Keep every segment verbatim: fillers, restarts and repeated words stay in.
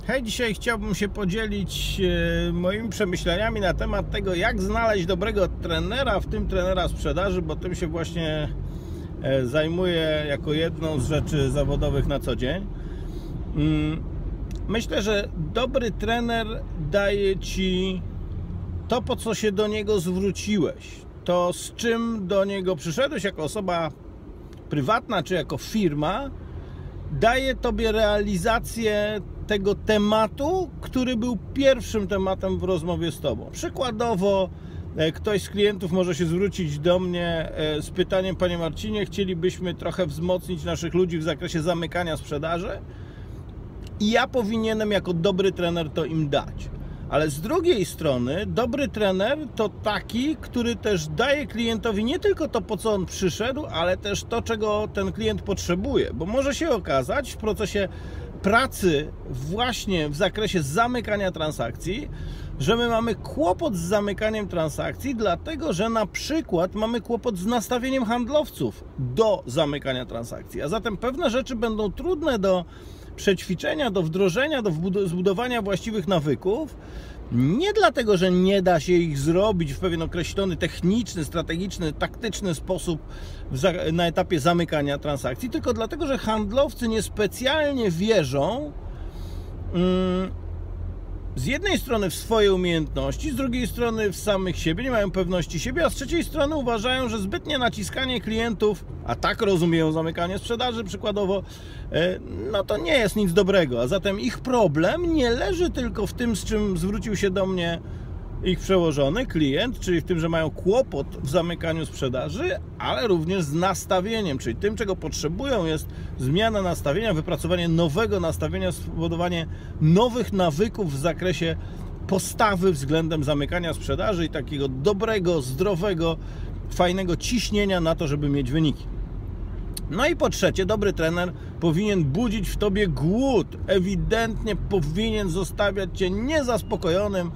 Hej, dzisiaj chciałbym się podzielić e, moimi przemyśleniami na temat tego, jak znaleźć dobrego trenera, w tym trenera sprzedaży, bo tym się właśnie e, zajmuję jako jedną z rzeczy zawodowych na co dzień. Mm, myślę, że dobry trener daje Ci to, po co się do niego zwróciłeś, to z czym do niego przyszedłeś jako osoba prywatna czy jako firma, daje Tobie realizację tego tematu, który był pierwszym tematem w rozmowie z Tobą. Przykładowo ktoś z klientów może się zwrócić do mnie z pytaniem: Panie Marcinie, chcielibyśmy trochę wzmocnić naszych ludzi w zakresie zamykania sprzedaży i ja powinienem jako dobry trener to im dać. Ale z drugiej strony dobry trener to taki, który też daje klientowi nie tylko to, po co on przyszedł, ale też to, czego ten klient potrzebuje, bo może się okazać w procesie pracy właśnie w zakresie zamykania transakcji, że my mamy kłopot z zamykaniem transakcji, dlatego że na przykład mamy kłopot z nastawieniem handlowców do zamykania transakcji, a zatem pewne rzeczy będą trudne do przećwiczenia, do wdrożenia, do zbudowania właściwych nawyków, nie dlatego, że nie da się ich zrobić w pewien określony techniczny, strategiczny, taktyczny sposób na etapie zamykania transakcji, tylko dlatego, że handlowcy niespecjalnie wierzą hmm, z jednej strony w swoje umiejętności, z drugiej strony w samych siebie, nie mają pewności siebie, a z trzeciej strony uważają, że zbytnie naciskanie klientów, a tak rozumieją zamykanie sprzedaży przykładowo, no to nie jest nic dobrego. A zatem ich problem nie leży tylko w tym, z czym zwrócił się do mnie ich przełożony, klient, czyli w tym, że mają kłopot w zamykaniu sprzedaży, ale również z nastawieniem, czyli tym, czego potrzebują, jest zmiana nastawienia, wypracowanie nowego nastawienia, spowodowanie nowych nawyków w zakresie postawy względem zamykania sprzedaży i takiego dobrego, zdrowego, fajnego ciśnienia na to, żeby mieć wyniki. No i po trzecie, dobry trener powinien budzić w Tobie głód, ewidentnie powinien zostawiać Cię niezaspokojonym,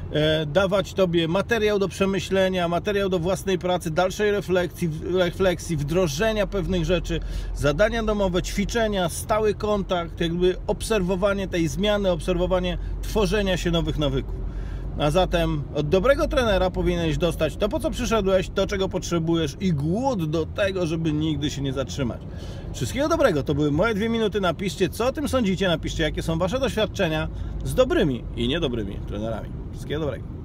dawać Tobie materiał do przemyślenia, materiał do własnej pracy, dalszej refleksji, refleksji, wdrożenia pewnych rzeczy, zadania domowe, ćwiczenia, stały kontakt, jakby obserwowanie tej zmiany, obserwowanie tworzenia się nowych nawyków. A zatem od dobrego trenera powinieneś dostać to, po co przyszedłeś, to, czego potrzebujesz i głód do tego, żeby nigdy się nie zatrzymać. Wszystkiego dobrego, to były moje dwie minuty. Napiszcie, co o tym sądzicie, napiszcie, jakie są Wasze doświadczenia z dobrymi i niedobrymi trenerami. Wszystkiego dobrego.